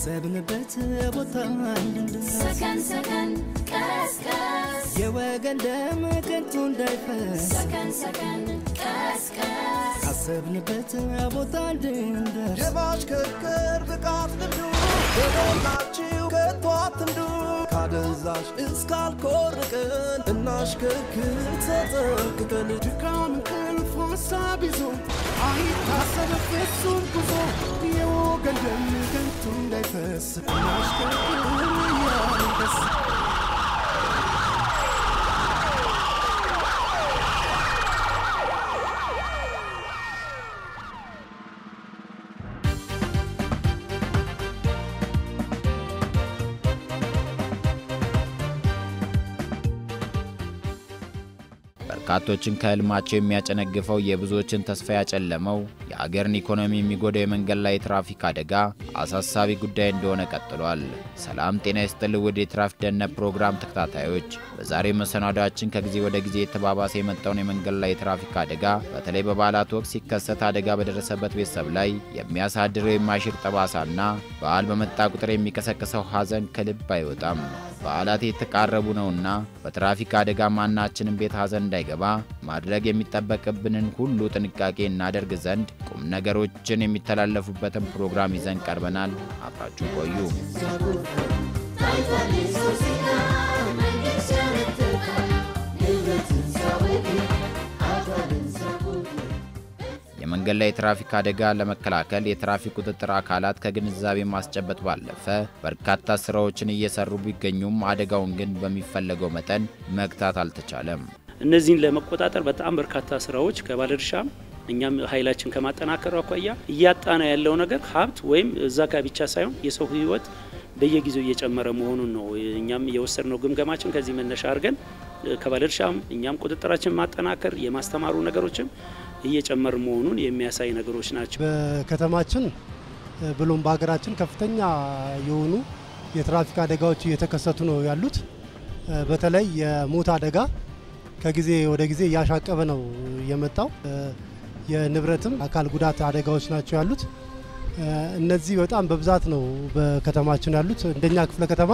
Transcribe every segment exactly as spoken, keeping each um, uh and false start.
ካሰብንበት ቦታ እንድንደርስ ሰከን ሰከን ቀስ ቀስ የወገን ደም ከንቱ እንዳይፈስ ሰከን ሰከን ቀስ ቀስ ካሰብንበት ቦታ እንድንደርስ የማሽከርከር ብቃት ልምዱ በሞላችሁ ከቶ አትንዱ ካደንዛዥ እስካልኮርቅን እናሽከርክር ተጠንቅቀን ድካም እንቅልፍ ሀሳብ ይዞ አይታሰብ ፍጹም ጉዞ የወገን ደም ከንቱ እንዳይፈስ እናሽከርክር እያልን ደስ በርካቶችን ከህልማቸው የሚያጨነግፈው የብዙዎችን ተስፋ ያጨለመው የአገርን ኢኮኖሚ የሚጎዳው የመንገድ ላይ ትራፊክ አደጋ አሳሳቢ ጉዳይ እንደሆነ ቀጥሏል። ሰላም ጤና ይስጥልኝ ወደ ትራፊክ ደህንነት ፕሮግራም ተከታታዮች፣ በዛሬ መሰናዷችን ከጊዜ ወደ ጊዜ የተባባሰ የመጣውን የመንገድ ላይ ትራፊክ አደጋ በተለይ በበዓላት ወቅት ሲከሰት አደጋ በደረሰበት ቤተሰብ ላይ የሚያሳድረው የማይሽር ጠባሳና በዓል በመጣ ቁጥር የሚቀሰቅሰው ሐዘን ከልብ አይወጣም። በዓላት የተቃረቡ ነውና በትራፊክ አደጋ ማናችንም ቤት ሐዘን እንዳይገባ ማድረግ የሚጠበቅብንን ሁሉ ጥንቃቄ እናደርግ ዘንድ ቁም ነገሮችን የሚተላለፉበትን ፕሮግራም ይዘን ቀርበናል። አብራችሁ ቆዩ። የመንገድ ላይ ትራፊክ አደጋ ለመከላከል የትራፊክ ቁጥጥር አካላት ከግንዛቤ ማስጨበጥ ባለፈ በርካታ ስራዎችን እየሰሩ ቢገኙም አደጋውን ግን በሚፈለገው መጠን መግታት አልተቻለም። እነዚህን ለመቆጣጠር በጣም በርካታ ስራዎች ከባለድርሻም እኛም ኃይላችን ከማጠናከር አኳያ እያጣና ያለው ነገር ሀብት ወይም እዛ ጋር ብቻ ሳይሆን የሰው ህይወት በየጊዜው እየጨመረ መሆኑን ነው እኛም የወሰድነው ግምገማችን። ከዚህ መነሻ አድርገን ከባለድርሻም እኛም ቁጥጥራችን ማጠናከር የማስተማሩ ነገሮችም እየጨመረ መሆኑን የሚያሳይ ነገሮች ናቸው። በከተማችን ብሎም በአገራችን ከፍተኛ የሆኑ የትራፊክ አደጋዎች እየተከሰቱ ነው ያሉት። በተለይ የሞት አደጋ ከጊዜ ወደ ጊዜ ያሻቀበ ነው የመጣው። የንብረትም አካል ጉዳት አደጋዎች ናቸው ያሉት። እነዚህ በጣም በብዛት ነው በከተማችን ያሉት። እንደኛ ክፍለ ከተማ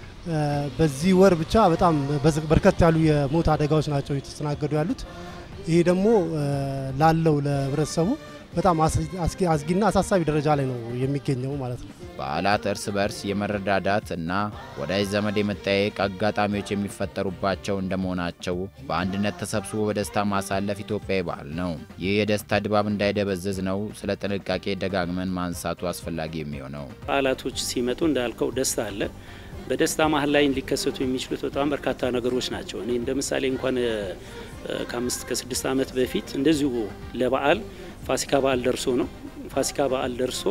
በዚህ ወር ብቻ በጣም በርከት ያሉ የሞት አደጋዎች ናቸው እየተስተናገዱ ያሉት። ይሄ ደግሞ ላለው ለህብረተሰቡ በጣም አስጊና አሳሳቢ ደረጃ ላይ ነው የሚገኘው ማለት ነው። በዓላት እርስ በርስ የመረዳዳት እና ወዳጅ ዘመድ የመጠያየቅ አጋጣሚዎች የሚፈጠሩባቸው እንደመሆናቸው በአንድነት ተሰብስቦ በደስታ ማሳለፍ ኢትዮጵያዊ ባህል ነው። ይህ የደስታ ድባብ እንዳይደበዝዝ ነው ስለ ጥንቃቄ ደጋግመን ማንሳቱ አስፈላጊ የሚሆነው። በዓላቶች ሲመጡ እንዳልከው ደስታ አለ። በደስታ መሀል ላይ ሊከሰቱ የሚችሉት በጣም በርካታ ነገሮች ናቸው። እኔ እንደምሳሌ እንኳን ከአምስት ከስድስት ዓመት በፊት እንደዚሁ ለበዓል ፋሲካ በዓል ደርሶ ነው ፋሲካ በዓል ደርሶ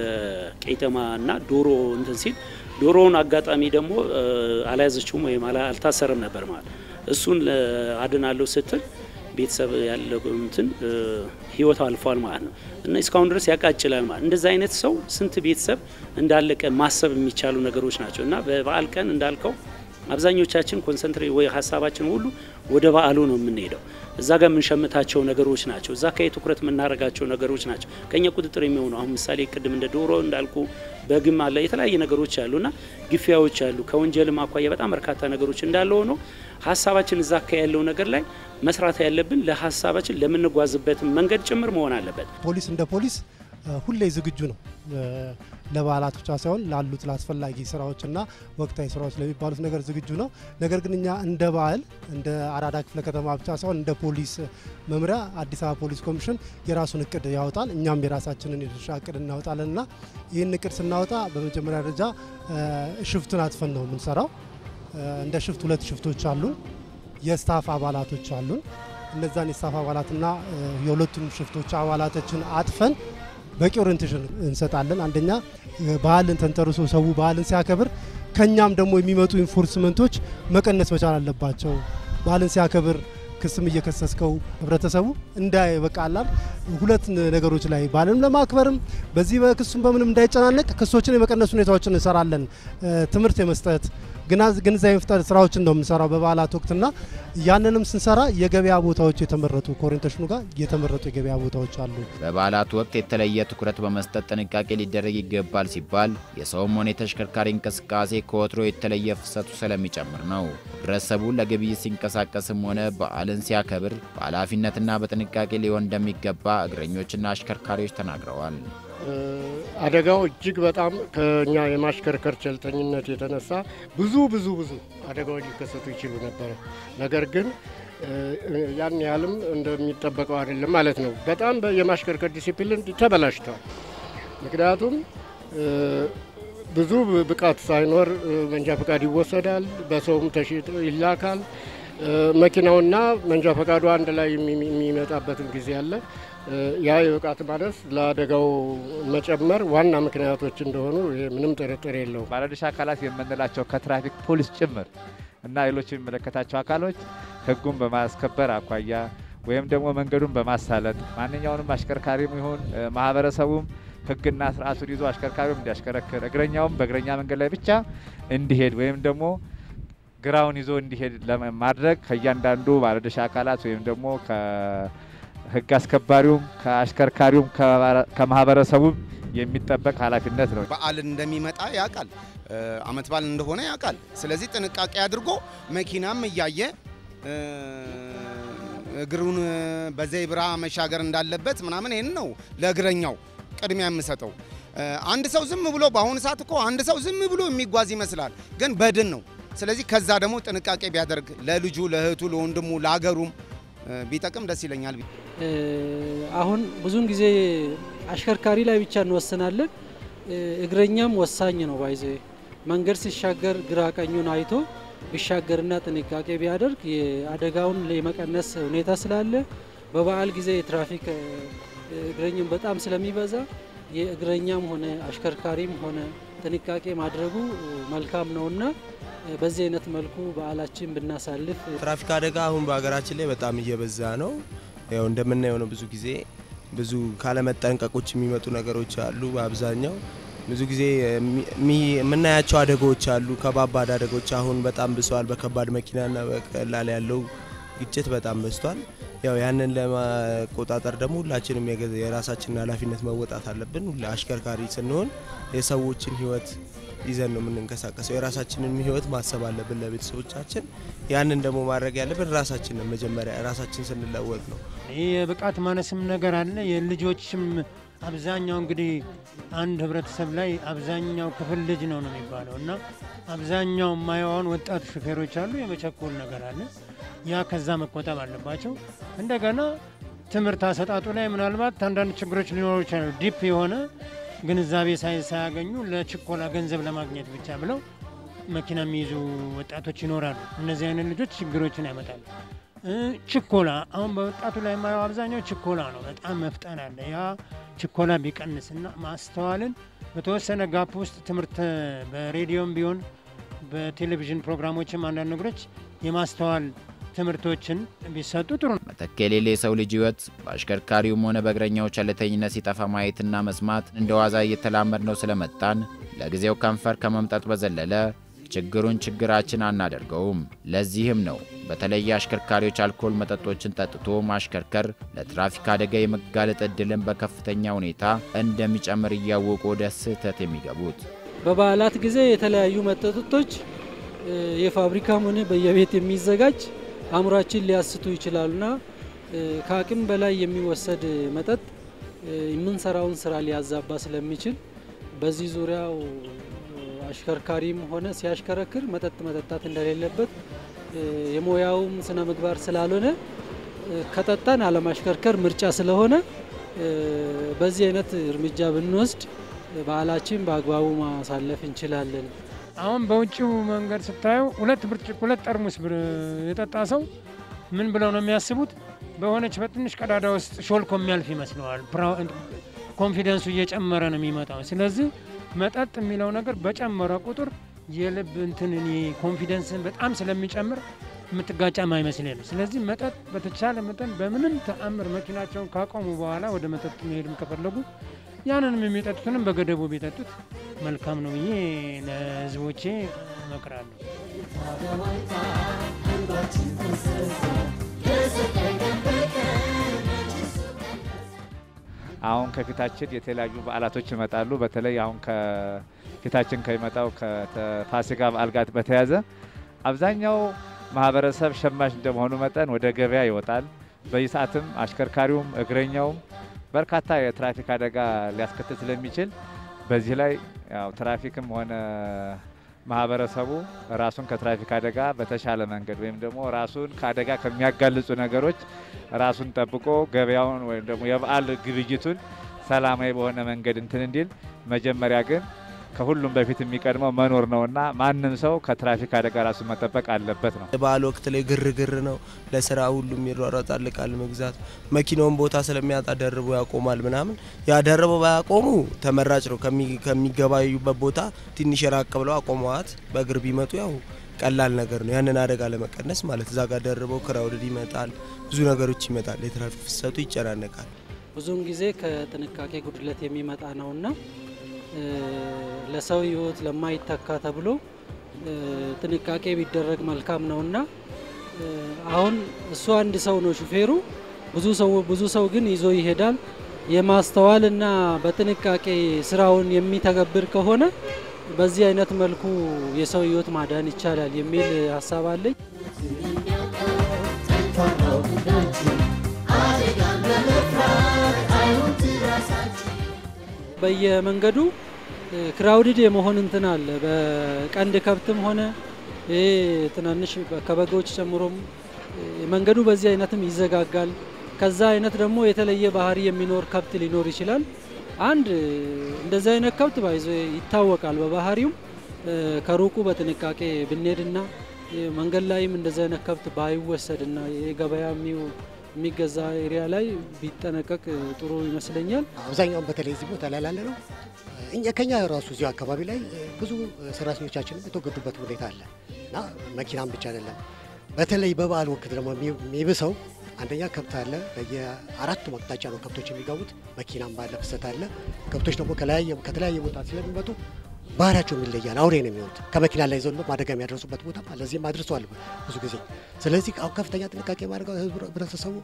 ለቄጠማና ዶሮ እንትን ሲል ዶሮውን አጋጣሚ ደግሞ አላያዘችውም ወይም አልታሰረም ነበር ማለት እሱን አድናለሁ ስትል ቤተሰብ ያለው እንትን ህይወት አልፏል ማለት ነው። እና እስካሁን ድረስ ያቃጭላል ማለት እንደዛ አይነት ሰው ስንት ቤተሰብ እንዳለቀ ማሰብ የሚቻሉ ነገሮች ናቸው። እና በበዓል ቀን እንዳልከው አብዛኞቻችን ኮንሰንትሬት ወይ ሐሳባችን ሁሉ ወደ በዓሉ ነው የምንሄደው። እዛ ጋር የምንሸምታቸው ነገሮች ናቸው። እዛ ከይ ትኩረት የምናረጋቸው ነገሮች ናቸው ከኛ ቁጥጥር የሚሆኑ። አሁን ምሳሌ ቅድም እንደ ዶሮ እንዳልኩ በግም አለ የተለያየ ነገሮች አሉና ግፊያዎች አሉ። ከወንጀልም አኳያ በጣም በርካታ ነገሮች እንዳለው ነው። ሐሳባችን እዛ ከይ ያለው ነገር ላይ መስራት ያለብን ለሐሳባችን ለምንጓዝበት መንገድ ጭምር መሆን አለበት። ፖሊስ እንደ ፖሊስ ሁሌ ዝግጁ ነው ለበዓላት ብቻ ሳይሆን ላሉት ለአስፈላጊ ስራዎችና ወቅታዊ ስራዎች ለሚባሉት ነገር ዝግጁ ነው። ነገር ግን እኛ እንደ በዓል እንደ አራዳ ክፍለ ከተማ ብቻ ሳይሆን እንደ ፖሊስ መምሪያ አዲስ አበባ ፖሊስ ኮሚሽን የራሱን እቅድ ያወጣል። እኛም የራሳችንን የድርሻ እቅድ እናወጣለንና ይህን እቅድ ስናወጣ በመጀመሪያ ደረጃ ሽፍቱን አጥፈን ነው የምንሰራው። እንደ ሽፍት ሁለት ሽፍቶች አሉን፣ የስታፍ አባላቶች አሉን። እነዛን የስታፍ አባላትና የሁለቱን ሽፍቶች አባላቶችን አጥፈን በቂ ኦሪንቴሽን እንሰጣለን። አንደኛ ባህልን ተንተርሶ ሰው ባህልን ሲያከብር ከኛም ደግሞ የሚመጡ ኢንፎርስመንቶች መቀነስ መቻል አለባቸው። ባህልን ሲያከብር ክስም እየከሰስከው ህብረተሰቡ እንዳይ በቃላል ሁለት ነገሮች ላይ ባህልን ለማክበርም በዚህ በክሱም በምንም እንዳይጨናነቅ ክሶችን የመቀነስ ሁኔታዎችን እንሰራለን። ትምህርት የመስጠት ግንዛቤ መፍጠር ስራዎችን ነው የምንሰራው በበዓላት ወቅትና ያንንም ስንሰራ የገበያ ቦታዎች የተመረጡ ኮሪንቴሽኑ ጋር የተመረጡ የገበያ ቦታዎች አሉ። በበዓላት ወቅት የተለየ ትኩረት በመስጠት ጥንቃቄ ሊደረግ ይገባል ሲባል የሰውም ሆነ የተሽከርካሪ እንቅስቃሴ ከወትሮ የተለየ ፍሰቱ ስለሚጨምር ነው። ህብረተሰቡ ለግብይት ሲንቀሳቀስም ሆነ በዓልን ሲያከብር በኃላፊነትና በጥንቃቄ ሊሆን እንደሚገባ እግረኞችና አሽከርካሪዎች ተናግረዋል። አደጋው እጅግ በጣም ከኛ የማሽከርከር ቸልተኝነት የተነሳ ብዙ ብዙ ብዙ አደጋዎች ሊከሰቱ ይችሉ ነበር። ነገር ግን ያን ያህልም እንደሚጠበቀው አይደለም ማለት ነው። በጣም የማሽከርከር ዲሲፕሊን ተበላሽቷል። ምክንያቱም ብዙ ብቃት ሳይኖር መንጃ ፈቃድ ይወሰዳል፣ በሰውም ተሽጦ ይላካል። መኪናውና መንጃ ፈቃዱ አንድ ላይ የሚመጣበትን ጊዜ አለ። ያ የብቃት ማነስ ለአደጋው መጨመር ዋና ምክንያቶች እንደሆኑ ምንም ጥርጥር የለውም። ባለድርሻ አካላት የምንላቸው ከትራፊክ ፖሊስ ጭምር እና ሌሎች የሚመለከታቸው አካሎች ህጉን በማስከበር አኳያ ወይም ደግሞ መንገዱን በማሳለጥ ማንኛውንም አሽከርካሪም ይሁን ማህበረሰቡም ህግና ስርዓቱን ይዞ አሽከርካሪውም እንዲያሽከረክር እግረኛውም በእግረኛ መንገድ ላይ ብቻ እንዲሄድ ወይም ደግሞ ግራውን ይዞ እንዲሄድ ለማድረግ ከእያንዳንዱ ባለድርሻ አካላት ወይም ደግሞ ከህግ አስከባሪውም ከአሽከርካሪውም ከማህበረሰቡም የሚጠበቅ ኃላፊነት ነው። በዓል እንደሚመጣ ያውቃል፣ አመት በዓል እንደሆነ ያውቃል። ስለዚህ ጥንቃቄ አድርጎ መኪናም እያየ እግሩን በዘይብራ መሻገር እንዳለበት ምናምን ይሄን ነው ለእግረኛው ቅድሚያ የምሰጠው። አንድ ሰው ዝም ብሎ በአሁን ሰዓት እኮ አንድ ሰው ዝም ብሎ የሚጓዝ ይመስላል፣ ግን በድን ነው። ስለዚህ ከዛ ደግሞ ጥንቃቄ ቢያደርግ ለልጁ፣ ለእህቱ፣ ለወንድሙ፣ ለሀገሩም ቢጠቅም ደስ ይለኛል። አሁን ብዙን ጊዜ አሽከርካሪ ላይ ብቻ እንወስናለን። እግረኛም ወሳኝ ነው። ባይዘ መንገድ ሲሻገር ግራ ቀኙን አይቶ ቢሻገርና ጥንቃቄ ቢያደርግ የአደጋውን ለመቀነስ ሁኔታ ስላለ በበዓል ጊዜ የትራፊክ እግረኛም በጣም ስለሚበዛ የእግረኛም ሆነ አሽከርካሪም ሆነ ጥንቃቄ ማድረጉ መልካም ነውና በዚህ አይነት መልኩ በዓላችን ብናሳልፍ። ትራፊክ አደጋ አሁን በአገራችን ላይ በጣም እየበዛ ነው። ያው እንደምናየው ነው። ብዙ ጊዜ ብዙ ካለመጠንቀቆች የሚመጡ ነገሮች አሉ። በአብዛኛው ብዙ ጊዜ የምናያቸው አደጋዎች አሉ። ከባባድ አደጋዎች አሁን በጣም ብሰዋል። በከባድ መኪናና በቀላል ያለው ግጭት በጣም በዝቷል። ያው ያንን ለማቆጣጠር ደግሞ ሁላችንም የራሳችንን ኃላፊነት መወጣት አለብን። ሁሉ አሽከርካሪ ስንሆን የሰዎችን ህይወት ይዘን ነው የምንንቀሳቀሰው። የራሳችንን ህይወት ማሰብ አለብን ለቤተሰቦቻችን። ያንን ደግሞ ማድረግ ያለብን ራሳችንን መጀመሪያ ራሳችን ስንለወጥ ነው። ይሄ የብቃት ማነስም ነገር አለ። የልጆችም አብዛኛው እንግዲህ አንድ ህብረተሰብ ላይ አብዛኛው ክፍል ልጅ ነው ነው የሚባለው እና አብዛኛው ማይዋን ወጣት ሹፌሮች አሉ። የመቸኮል ነገር አለ። ያ ከዛ መቆጠብ አለባቸው። እንደገና ትምህርት አሰጣጡ ላይ ምናልባት አንዳንድ ችግሮች ሊኖሩ ይችላሉ። ዲፕ የሆነ ግንዛቤ ሳያገኙ ለችኮላ ገንዘብ ለማግኘት ብቻ ብለው መኪና የሚይዙ ወጣቶች ይኖራሉ። እነዚህ አይነት ልጆች ችግሮችን ያመጣሉ። ችኮላ አሁን በወጣቱ ላይ የማየው አብዛኛው ችኮላ ነው። በጣም መፍጠን አለ። ያ ችኮላ ቢቀንስና ማስተዋልን በተወሰነ ጋፕ ውስጥ ትምህርት በሬዲዮም ቢሆን በቴሌቪዥን ፕሮግራሞችም አንዳንድ ነገሮች የማስተዋል ትምህርቶችን ቢሰጡ ጥሩ ነው። መተከሌሌ ሰው ልጅ ህይወት በአሽከርካሪውም ሆነ በእግረኛው ቸልተኝነት ሲጠፋ ማየትና መስማት እንደዋዛ እየተላመድ ነው ስለመጣን ለጊዜው ከንፈር ከመምጣት በዘለለ ችግሩን ችግራችን አናደርገውም። ለዚህም ነው በተለይ አሽከርካሪዎች አልኮል መጠጦችን ጠጥቶ ማሽከርከር ለትራፊክ አደጋ የመጋለጥ እድልን በከፍተኛ ሁኔታ እንደሚጨምር እያወቁ ወደ ስህተት የሚገቡት። በበዓላት ጊዜ የተለያዩ መጠጦች የፋብሪካም ሆነ በየቤት የሚዘጋጅ አምራችን ሊያስቱ ይችላሉና ከአቅም በላይ የሚወሰድ መጠጥ የምንሰራውን ስራ ሊያዛባ ስለሚችል በዚህ ዙሪያው አሽከርካሪም ሆነ ሲያሽከረክር መጠጥ መጠጣት እንደሌለበት የሞያውም ስነ ምግባር ስላልሆነ ከጠጣን አለማሽከርከር ምርጫ ስለሆነ በዚህ አይነት እርምጃ ብንወስድ በዓላችን በአግባቡ ማሳለፍ እንችላለን። አሁን በውጭው መንገድ ስታዩ ሁለት ብርጭቆ ሁለት ጠርሙስ የጠጣ ሰው ምን ብለው ነው የሚያስቡት? በሆነች በትንሽ ቀዳዳ ውስጥ ሾልኮ የሚያልፍ ይመስለዋል። ኮንፊደንሱ እየጨመረ ነው የሚመጣው። ስለዚህ መጠጥ የሚለው ነገር በጨመረ ቁጥር የልብ እንትንን ኮንፊደንስን በጣም ስለሚጨምር የምትጋጫም አይመስልም። ስለዚህ መጠጥ በተቻለ መጠን በምንም ተአምር መኪናቸውን ካቆሙ በኋላ ወደ መጠጥ መሄድም ከፈለጉ ያንንም የሚጠጡትንም በገደቡ ቢጠጡት መልካም ነው ብዬ ለህዝቦቼ እመክራለሁ። አሁን ከፊታችን የተለያዩ በዓላቶች ይመጣሉ። በተለይ አሁን ከፊታችን ከሚመጣው ከፋሲካ በዓል ጋር በተያያዘ አብዛኛው ማህበረሰብ ሸማች እንደመሆኑ መጠን ወደ ገበያ ይወጣል። በየሰዓትም አሽከርካሪውም እግረኛውም በርካታ የትራፊክ አደጋ ሊያስከትል ስለሚችል በዚህ ላይ ያው ትራፊክም ሆነ ማህበረሰቡ ራሱን ከትራፊክ አደጋ በተሻለ መንገድ ወይም ደግሞ ራሱን ከአደጋ ከሚያጋልጹ ነገሮች ራሱን ጠብቆ ገበያውን ወይም ደግሞ የበዓል ግብይቱን ሰላማዊ በሆነ መንገድ እንትን እንዲል መጀመሪያ ግን ከሁሉም በፊት የሚቀድመው መኖር ነውና ማንንም ሰው ከትራፊክ አደጋ ራሱን መጠበቅ አለበት ነው። በዓል ወቅት ላይ ግርግር ነው። ለስራ ሁሉም ይሯሯጣል ቃል መግዛት መኪናውን ቦታ ስለሚያጣ ደርቦ ያቆማል ምናምን ያ ደርቦ ባያቆሙ ተመራጭ ነው። ከሚገባዩበት ቦታ ትንሽ ራቅ ብለው አቆመዋት በእግር ቢመጡ ያው ቀላል ነገር ነው። ያንን አደጋ ለመቀነስ ማለት እዛ ጋር ደርበው ክራውድ ይመጣል፣ ብዙ ነገሮች ይመጣል፣ የትራፊክ ፍሰቱ ይጨናነቃል። ብዙውን ጊዜ ከጥንቃቄ ጉድለት የሚመጣ ነውና ለሰው ህይወት ለማይተካ ተብሎ ጥንቃቄ ቢደረግ መልካም ነውና አሁን እሱ አንድ ሰው ነው ሹፌሩ ብዙ ሰው ብዙ ሰው ግን ይዞ ይሄዳል። የማስተዋልና በጥንቃቄ ስራውን የሚተገብር ከሆነ በዚህ አይነት መልኩ የሰው ህይወት ማዳን ይቻላል የሚል ሐሳብ አለኝ። በየመንገዱ ክራውድድ የመሆን እንትን አለ። በቀንድ ከብትም ሆነ ትናንሽ ከበጎች ጨምሮም መንገዱ በዚህ አይነትም ይዘጋጋል። ከዛ አይነት ደግሞ የተለየ ባህሪ የሚኖር ከብት ሊኖር ይችላል። አንድ እንደዛ አይነት ከብት ባይዞ ይታወቃል በባህሪው ከሩቁ በጥንቃቄ ብንሄድና መንገድ ላይም እንደዛ አይነት ከብት ባይወሰድና የገበያሚው የሚገዛ ኤሪያ ላይ ቢጠነቀቅ ጥሩ ይመስለኛል። አብዛኛውን በተለይ እዚህ ቦታ ላይ ያለ ነው እኛ ከኛ ራሱ እዚህ አካባቢ ላይ ብዙ ሰራተኞቻችን የተወገዱበት ሁኔታ አለ እና መኪናም ብቻ አይደለም። በተለይ በበዓል ወቅት ደግሞ የሚብሰው አንደኛ ከብት አለ። በየአራቱ አቅጣጫ ነው ከብቶች የሚገቡት። መኪናም ባለ ፍሰት አለ። ከብቶች ደግሞ ከላየ ከተለያየ ቦታ ስለሚመጡ ባህሪያቸው ይለያል። አውሬ ነው የሚሆኑት። ከመኪና ላይ ዘሎ አደጋ የሚያደርሱበት ቦታ ለዚህም አድርሰዋል ብዙ ጊዜ። ስለዚህ አሁን ከፍተኛ ጥንቃቄ ማድረግ ህብረተሰቡ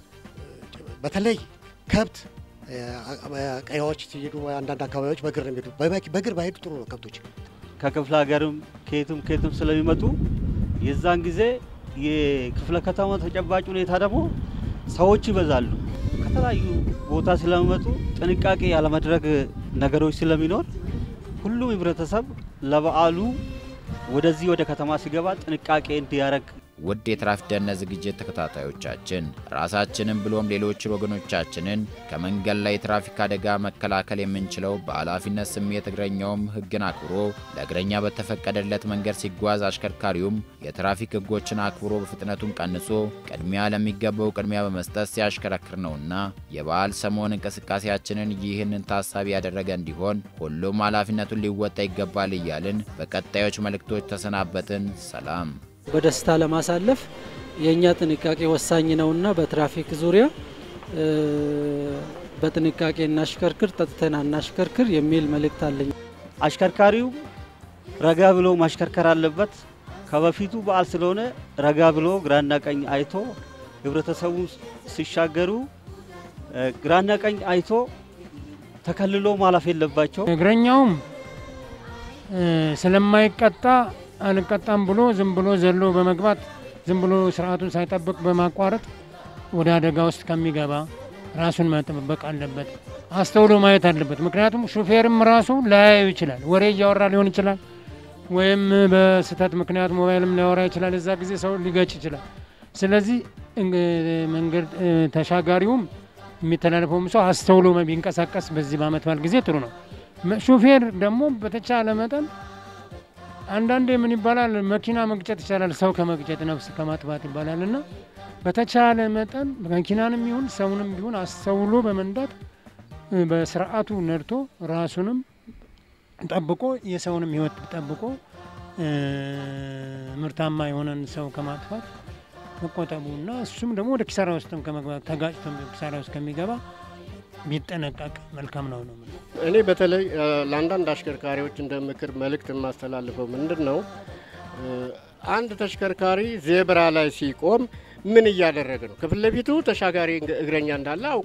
በተለይ ከብት ቀያዎች ሲሄዱ አንዳንድ አካባቢዎች በእግር ነው የሚሄዱ። በእግር ባይሄዱ ጥሩ ነው። ከብቶች ከክፍለ ሀገርም ከየቱም ከየቱም ስለሚመጡ የዛን ጊዜ የክፍለ ከተማው ተጨባጭ ሁኔታ ደግሞ ሰዎች ይበዛሉ። ከተለያዩ ቦታ ስለሚመጡ ጥንቃቄ ያለማድረግ ነገሮች ስለሚኖር ሁሉም ህብረተሰብ ለበዓሉ ወደዚህ ወደ ከተማ ሲገባ ጥንቃቄ እንዲያደርግ። ውድ የትራፊክ ደህንነት ዝግጅት ተከታታዮቻችን ራሳችንን ብሎም ሌሎች ወገኖቻችንን ከመንገድ ላይ ትራፊክ አደጋ መከላከል የምንችለው በኃላፊነት ስሜት እግረኛውም ህግን አክብሮ ለእግረኛ በተፈቀደለት መንገድ ሲጓዝ አሽከርካሪውም የትራፊክ ህጎችን አክብሮ በፍጥነቱን ቀንሶ ቅድሚያ ለሚገባው ቅድሚያ በመስጠት ሲያሽከረክር ነውና የበዓል ሰሞን እንቅስቃሴያችንን ይህንን ታሳቢ ያደረገ እንዲሆን ሁሉም ኃላፊነቱን ሊወጣ ይገባል እያልን በቀጣዮች መልእክቶች ተሰናበትን። ሰላም። በደስታ ለማሳለፍ የኛ ጥንቃቄ ወሳኝ ነውና በትራፊክ ዙሪያ በጥንቃቄ እናሽከርክር፣ ጠጥተን እናሽከርክር የሚል መልእክት አለኝ። አሽከርካሪው ረጋ ብሎ ማሽከርከር አለበት። ከበፊቱ በዓል ስለሆነ ረጋ ብሎ ግራና ቀኝ አይቶ ህብረተሰቡ ሲሻገሩ ግራና ቀኝ አይቶ ተከልሎ ማለፍ የለባቸው። እግረኛውም ስለማይቀጣ አንቀጣም ብሎ ዝም ብሎ ዘሎ በመግባት ዝም ብሎ ስርዓቱን ሳይጠብቅ በማቋረጥ ወደ አደጋ ውስጥ ከሚገባ ራሱን መጠበቅ አለበት። አስተውሎ ማየት አለበት። ምክንያቱም ሹፌርም ራሱ ላያዩ ይችላል። ወሬ እያወራ ሊሆን ይችላል ወይም በስተት ምክንያት ሞባይልም ሊያወራ ይችላል። እዛ ጊዜ ሰው ሊገጭ ይችላል። ስለዚህ መንገድ ተሻጋሪውም የሚተላለፈውም ሰው አስተውሎ ቢንቀሳቀስ በዚህ በዓመት በዓል ጊዜ ጥሩ ነው። ሹፌር ደግሞ በተቻለ መጠን አንዳንዴ ምን ይባላል መኪና መግጨት ይችላል ሰው ከመግጨት ነፍስ ከማጥፋት ይባላልና በተቻለ መጠን መኪናንም ይሁን ሰውንም ቢሆን አስተውሎ በመንዳት በስርዓቱ ነድቶ ራሱንም ጠብቆ የሰውንም ህይወት ጠብቆ ምርታማ የሆነን ሰው ከማጥፋት መቆጠቡና እሱም ደግሞ ወደ ኪሳራ ውስጥም ከመግባት ተጋጭቶም ኪሳራ ውስጥ ከሚገባ ቢጠነቀቅ መልካም ነው ነው። እኔ በተለይ ለአንዳንድ አሽከርካሪዎች እንደ ምክር መልእክት የማስተላልፈው ምንድነው አንድ ተሽከርካሪ ዜብራ ላይ ሲቆም ምን እያደረገ ነው? ከፊት ለፊቱ ተሻጋሪ እግረኛ እንዳለ አውቆ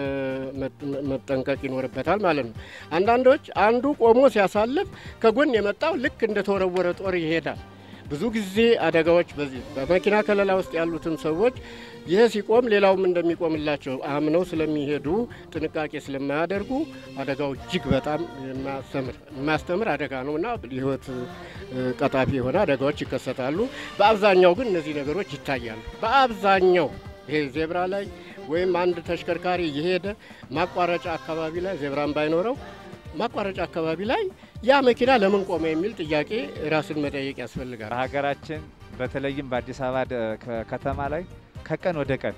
መጠንቀቅ ይኖርበታል ማለት ነው። አንዳንዶች አንዱ ቆሞ ሲያሳልፍ ከጎን የመጣው ልክ እንደተወረወረ ጦር ይሄዳል። ብዙ ጊዜ አደጋዎች በዚህ በመኪና ከለላ ውስጥ ያሉትን ሰዎች ይሄ ሲቆም ሌላውም እንደሚቆምላቸው አምነው ስለሚሄዱ ጥንቃቄ ስለማያደርጉ አደጋው እጅግ በጣም የሚያስተምር የሚያስተምር አደጋ ነውና ህይወት ቀጣፊ የሆነ አደጋዎች ይከሰታሉ። በአብዛኛው ግን እነዚህ ነገሮች ይታያሉ። በአብዛኛው ይሄ ዜብራ ላይ ወይም አንድ ተሽከርካሪ የሄደ ማቋረጫ አካባቢ ላይ ዜብራን ባይኖረው ማቋረጫ አካባቢ ላይ ያ መኪና ለምን ቆመ የሚል ጥያቄ ራስን መጠየቅ ያስፈልጋል። በሀገራችን በተለይም በአዲስ አበባ ከተማ ላይ ከቀን ወደ ቀን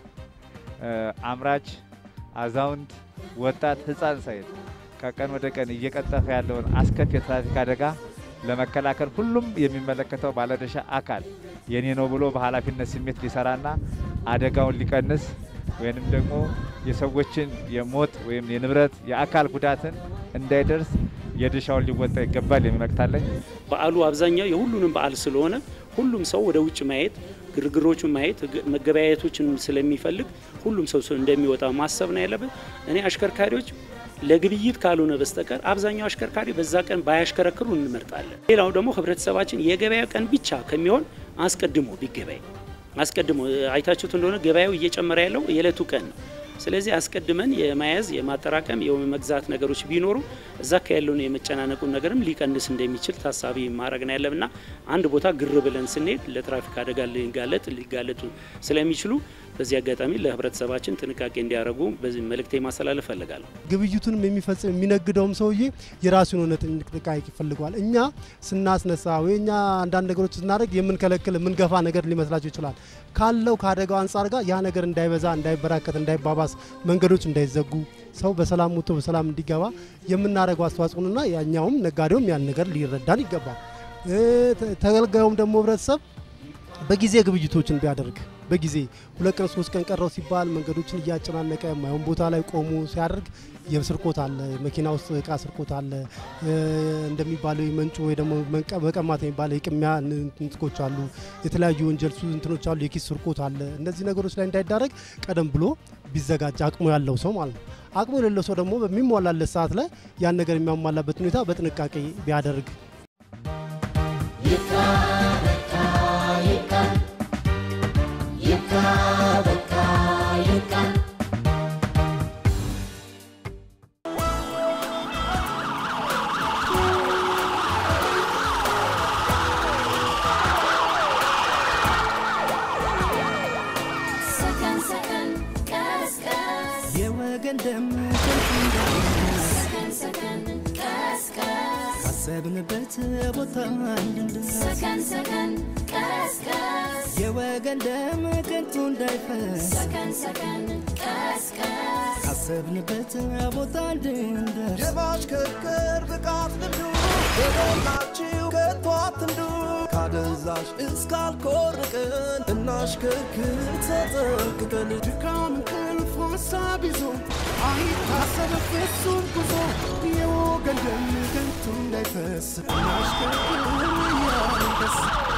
አምራች፣ አዛውንት፣ ወጣት፣ ህፃን ሳይል ከቀን ወደ ቀን እየቀጠፈ ያለውን አስከፊ የትራፊክ አደጋ ለመከላከል ሁሉም የሚመለከተው ባለድርሻ አካል የኔ ነው ብሎ በኃላፊነት ስሜት ሊሰራና አደጋውን ሊቀንስ ወይንም ደግሞ የሰዎችን የሞት ወይም የንብረት የአካል ጉዳትን እንዳይደርስ የድርሻውን ሊወጣ ይገባል የሚመክታለኝ። በዓሉ አብዛኛው የሁሉንም በዓል ስለሆነ ሁሉም ሰው ወደ ውጭ ማየት ግርግሮቹን ማየት መገበያየቶችን ስለሚፈልግ ሁሉም ሰው እንደሚወጣ ማሰብ ነው ያለበት። እኔ አሽከርካሪዎች ለግብይት ካልሆነ በስተቀር አብዛኛው አሽከርካሪ በዛ ቀን ባያሽከረክሩ እንመርጣለን። ሌላው ደግሞ ህብረተሰባችን የገበያ ቀን ብቻ ከሚሆን አስቀድሞ ቢገበያ አስቀድሞ አይታችሁት እንደሆነ ገበያው እየጨመረ ያለው የዕለቱ ቀን ነው። ስለዚህ አስቀድመን የማያዝ የማጠራቀም የመግዛት ነገሮች ቢኖሩ እዛ ከያለውን የመጨናነቁን ነገርም ሊቀንስ እንደሚችል ታሳቢ ማድረግ ነው ያለብና አንድ ቦታ ግር ብለን ስንሄድ ለትራፊክ አደጋ ሊጋለጥ ሊጋለጡ ስለሚችሉ በዚህ አጋጣሚ ለህብረተሰባችን ጥንቃቄ እንዲያደርጉ በዚህ መልእክቴ ማስተላለፍ ፈልጋለሁ። ግብይቱንም የሚፈጽም የሚነግደውም ሰውዬ የራሱን ሆነ ጥንቃቄ ይፈልጋል። እኛ ስናስነሳ ወይ እኛ አንዳንድ ነገሮች ስናደርግ የምንከለክል የምንገፋ ነገር ሊመስላችሁ ይችላል። ካለው ካደጋው አንፃር ጋር ያ ነገር እንዳይበዛ እንዳይበራከት እንዳይባባስ መንገዶች እንዳይዘጉ ሰው በሰላም ወጥቶ በሰላም እንዲገባ የምናደርገው አስተዋጽኦና ያኛውም ነጋዴውም ያን ነገር ሊረዳን ይገባል። ተገልጋዩም ደግሞ ህብረተሰብ በጊዜ ግብይቶችን ቢያደርግ በጊዜ ሁለት ቀን ሶስት ቀን ቀረው ሲባል መንገዶችን እያጨናነቀ ማይሆን ቦታ ላይ ቆሙ ሲያደርግ የስርቆት አለ፣ መኪና ውስጥ እቃ ስርቆት አለ፣ እንደሚባለው መንጮ ወይ ደግሞ መቀማት የሚባለው የቅሚያ እንትኮች አሉ፣ የተለያዩ ወንጀል እንትኖች አሉ፣ የኪስ ስርቆት አለ። እነዚህ ነገሮች ላይ እንዳይዳረግ ቀደም ብሎ ቢዘጋጅ አቅሙ ያለው ሰው ማለት ነው። አቅሙ የሌለው ሰው ደግሞ በሚሟላለት ሰዓት ላይ ያን ነገር የሚያሟላበት ሁኔታ በጥንቃቄ ቢያደርግ የወገን ደም ሰከን ሰከን ቀስቀስ ካሰብንበት ቦታ እንድንደርስ ሰከን ሰከን ቀስቀስ የወገን ደም ከንቱ እንዳይፈስ ሰከን ሰከን ቀስቀስ ካሰብንበት ቦታ እንድንደርስ የማሽከርከር ብቃት ልምዱ የሞላችሁ ከቶ አትንዱ ካደንዛዥ እስካልኮርቅን እናሽከርክር ተጠንቅቀን ድካም እንቅልፍ ሀሳብ ይዞ አይታሰብ ፍጹም ጉዞ የወገን ደም ከንቱ እንዳይፈስ እናሽከርክር እያልን ደስ